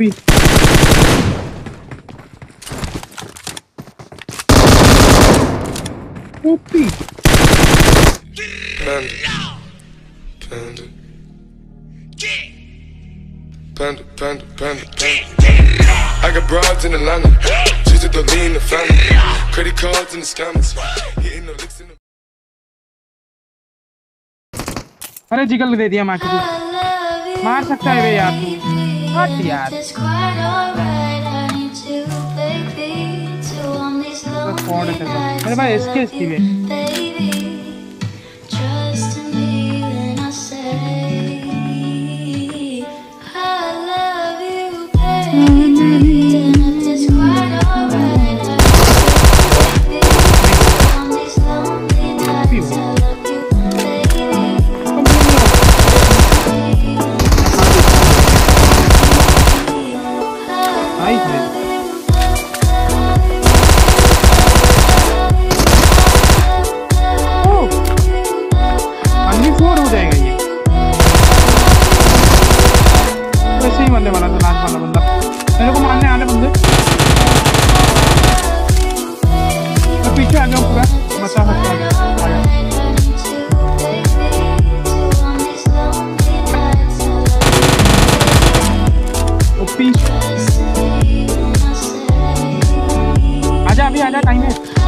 OP ओपी Panda. I got broads in Atlanta, just to lean the family. Credit cards in the scammers, hitting the licks in the. अरे जिगल दे दिया मार के मार सकता है वे यार तू हट यार मेरे भाई एसके थी वे आजा अभी आजा टाइम है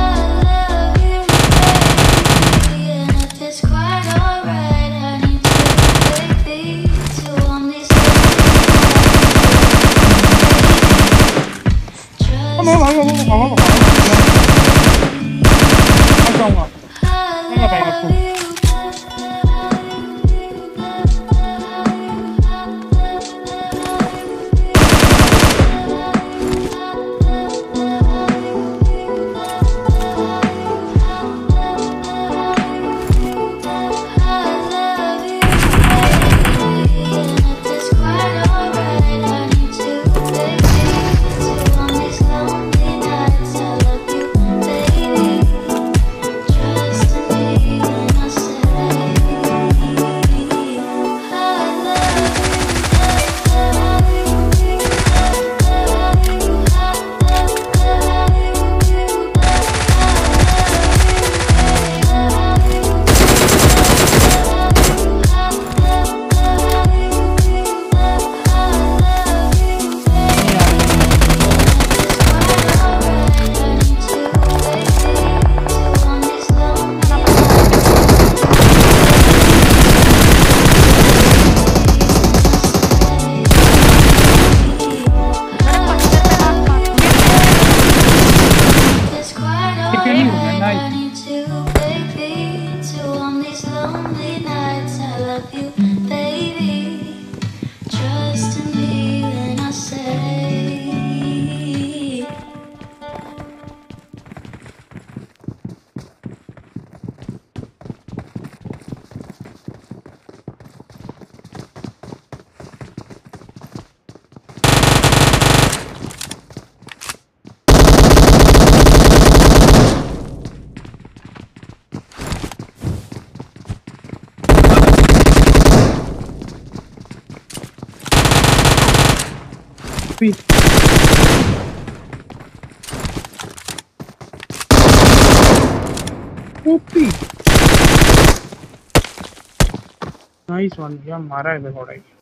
ओपी नाइस वन यार मारा है थोड़ा ही